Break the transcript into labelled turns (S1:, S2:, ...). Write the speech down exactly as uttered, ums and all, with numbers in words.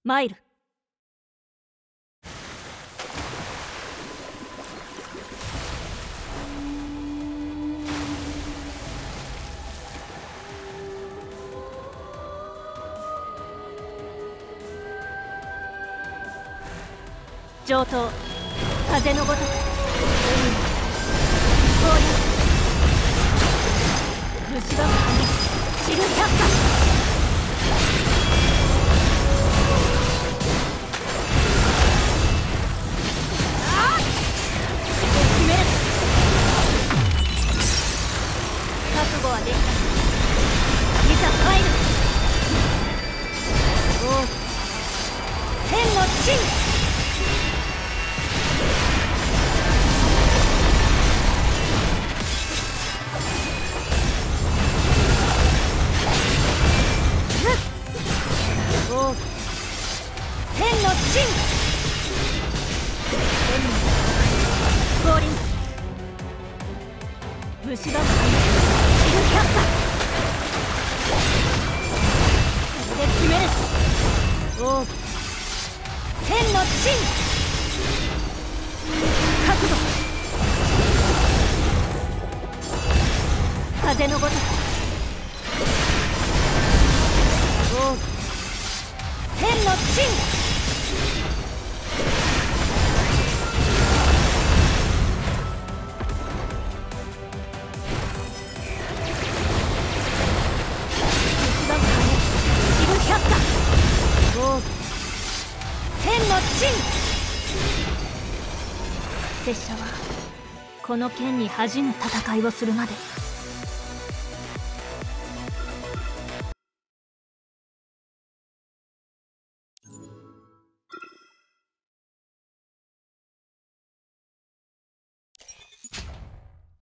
S1: 参る。上等、風のごとく、氷、虫が散る百花。ああ、決める。覚悟はできた。いざ入る。おう、天の地。天の陣、降臨、虫歯の散る百花。これで決める。おう、天の陣、覚悟、風のごとく。おう、天の陣。天の陣。拙者はこの剣に恥じぬ戦いをするまで